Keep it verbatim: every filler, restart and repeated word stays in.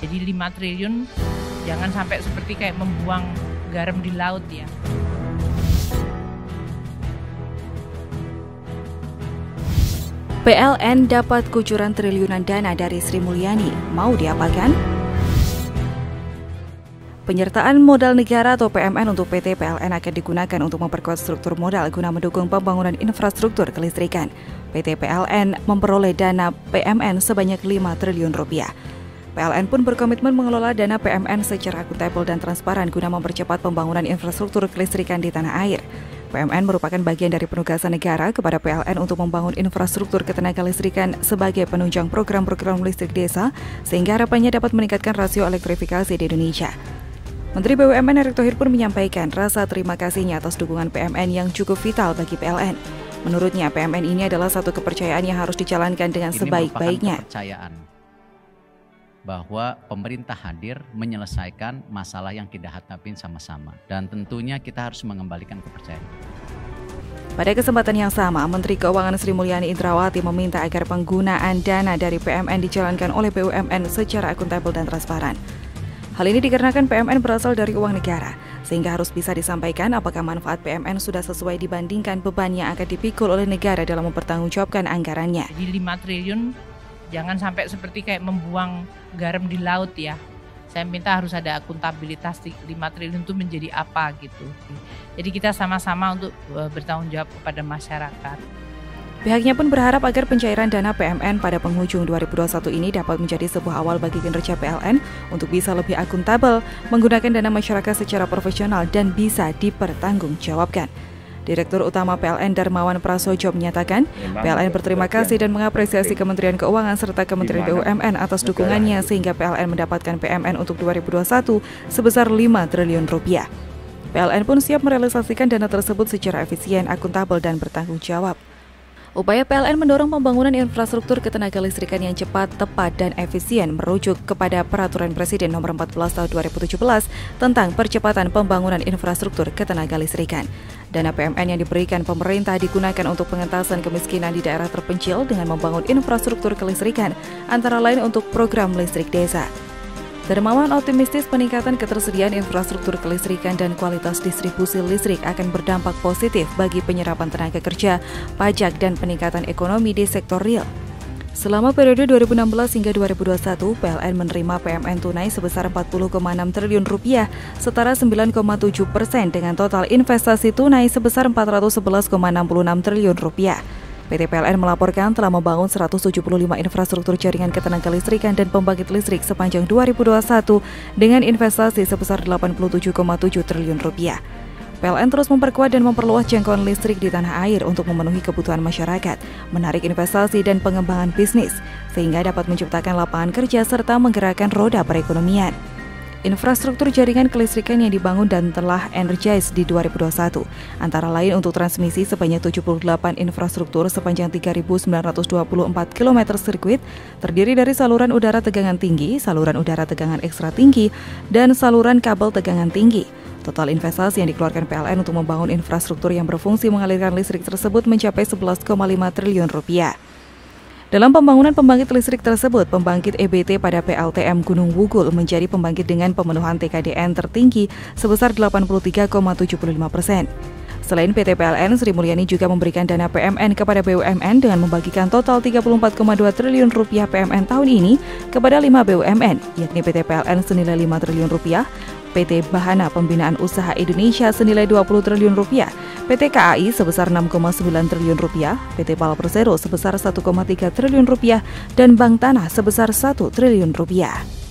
Jadi lima triliun jangan sampai seperti kayak membuang garam di laut ya. P L N dapat kucuran triliunan dana dari Sri Mulyani, mau diapakan? Penyertaan modal negara atau P M N untuk P T P L N akan digunakan untuk memperkuat struktur modal guna mendukung pembangunan infrastruktur kelistrikan. P T P L N memperoleh dana P M N sebanyak lima triliun rupiah. P L N pun berkomitmen mengelola dana P M N secara akuntabel dan transparan guna mempercepat pembangunan infrastruktur kelistrikan di tanah air. P M N merupakan bagian dari penugasan negara kepada P L N untuk membangun infrastruktur ketenaga listrikan sebagai penunjang program-program listrik desa, sehingga harapannya dapat meningkatkan rasio elektrifikasi di Indonesia. Menteri B U M N Erick Thohir pun menyampaikan rasa terima kasihnya atas dukungan P M N yang cukup vital bagi P L N. Menurutnya, P M N ini adalah satu kepercayaan yang harus dijalankan dengan sebaik-baiknya. Kepercayaan bahwa pemerintah hadir menyelesaikan masalah yang kita hadapin sama-sama, dan tentunya kita harus mengembalikan kepercayaan. Pada kesempatan yang sama, Menteri Keuangan Sri Mulyani Indrawati meminta agar penggunaan dana dari P M N dijalankan oleh B U M N secara akuntabel dan transparan. Hal ini dikarenakan P M N berasal dari uang negara, sehingga harus bisa disampaikan apakah manfaat P M N sudah sesuai dibandingkan beban yang akan dipikul oleh negara dalam mempertanggungjawabkan anggarannya. Jadi lima triliun jangan sampai seperti kayak membuang garam di laut ya. Saya minta harus ada akuntabilitas lima triliun itu menjadi apa gitu. Jadi kita sama-sama untuk bertanggung jawab kepada masyarakat. Pihaknya pun berharap agar pencairan dana P M N pada penghujung dua ribu dua puluh satu ini dapat menjadi sebuah awal bagi kinerja P L N untuk bisa lebih akuntabel, menggunakan dana masyarakat secara profesional dan bisa dipertanggungjawabkan. Direktur Utama P L N Darmawan Prasojo menyatakan, P L N berterima kasih dan mengapresiasi Kementerian Keuangan serta Kementerian B U M N atas dukungannya sehingga P L N mendapatkan P M N untuk dua ribu dua puluh satu sebesar lima triliun rupiah. P L N pun siap merealisasikan dana tersebut secara efisien, akuntabel, dan bertanggung jawab. Upaya P L N mendorong pembangunan infrastruktur ketenaga listrikan yang cepat, tepat, dan efisien merujuk kepada Peraturan Presiden Nomor empat belas Tahun dua ribu tujuh belas tentang percepatan pembangunan infrastruktur ketenaga listrikan. Dana P M N yang diberikan pemerintah digunakan untuk pengentasan kemiskinan di daerah terpencil dengan membangun infrastruktur kelistrikan, antara lain untuk program listrik desa. Darmawan optimistis peningkatan ketersediaan infrastruktur kelistrikan dan kualitas distribusi listrik akan berdampak positif bagi penyerapan tenaga kerja, pajak, dan peningkatan ekonomi di sektor real. Selama periode dua ribu enam belas hingga dua ribu dua puluh satu, P L N menerima P M N tunai sebesar empat puluh koma enam triliun rupiah, setara sembilan koma tujuh persen dengan total investasi tunai sebesar empat ratus sebelas koma enam puluh enam triliun rupiah. P T P L N melaporkan telah membangun seratus tujuh puluh lima infrastruktur jaringan ketenaga listrikan dan pembangkit listrik sepanjang dua ribu dua puluh satu dengan investasi sebesar delapan puluh tujuh koma tujuh triliun rupiah. P L N terus memperkuat dan memperluas jangkauan listrik di tanah air untuk memenuhi kebutuhan masyarakat, menarik investasi dan pengembangan bisnis, sehingga dapat menciptakan lapangan kerja serta menggerakkan roda perekonomian. Infrastruktur jaringan kelistrikan yang dibangun dan telah energize di dua ribu dua puluh satu, antara lain untuk transmisi sebanyak tujuh puluh delapan infrastruktur sepanjang tiga ribu sembilan ratus dua puluh empat kilometer sirkuit, terdiri dari saluran udara tegangan tinggi, saluran udara tegangan ekstra tinggi, dan saluran kabel tegangan tinggi. Total investasi yang dikeluarkan P L N untuk membangun infrastruktur yang berfungsi mengalirkan listrik tersebut mencapai sebelas koma lima triliun rupiah. Dalam pembangunan pembangkit listrik tersebut, pembangkit E B T pada P L T M Gunung Wugul menjadi pembangkit dengan pemenuhan T K D N tertinggi sebesar delapan puluh tiga koma tujuh puluh lima persen. Selain P T P L N, Sri Mulyani juga memberikan dana P M N kepada B U M N dengan membagikan total tiga puluh empat koma dua triliun rupiah P M N tahun ini kepada lima B U M N, yakni P T P L N senilai lima triliun rupiah, P T Bahana Pembinaan Usaha Indonesia senilai dua puluh triliun rupiah, P T K A I sebesar enam koma sembilan triliun rupiah, P T Pal Persero sebesar satu koma tiga triliun rupiah, dan Bank Tanah sebesar satu triliun rupiah.